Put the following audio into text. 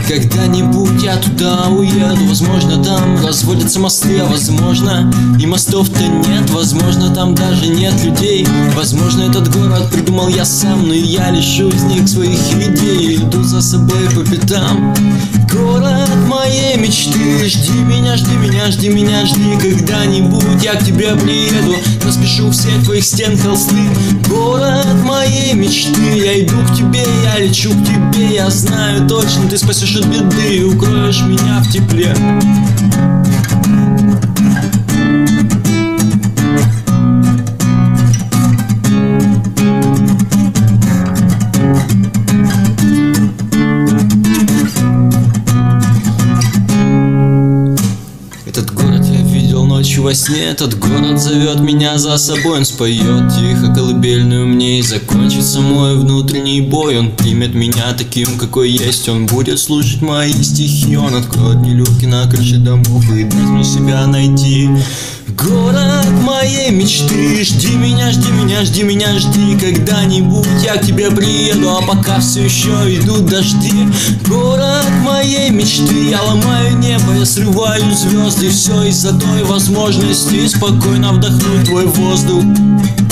Когда-нибудь я туда уеду. Возможно, там разводятся мосты, а возможно и мостов-то нет. Возможно, там даже нет людей. Возможно, этот город придумал я сам, но я лишу из них своих идей. Иду за собой по пятам. Город моей мечты. Жди меня, жди меня, жди меня, жди. Когда-нибудь я к тебе приеду. Распишу всех твоих стен холсты. Город моей мечты. Я иду к тебе, я лечу к тебе. Я знаю точно, ты спасешь от беды и укроешь меня в тепле. Этот город я видел ночью во сне. Этот город зовет меня за собой. Он споет тихо колыбельную мне, и закончится мой внутренний бой. Он примет меня таким, какой есть. Он будет слушать мои стихи. Он откроет мне люки на крыше домов и даст мне себя найти. Город моей мечты. Жди меня, жди меня, жди меня, жди. Когда-нибудь я к тебе приеду, а пока все еще идут дожди. Город моей мечты. Я ломаю небо, я срываю звезды. Все из-за той возможности спокойно вдохнуть твой воздух.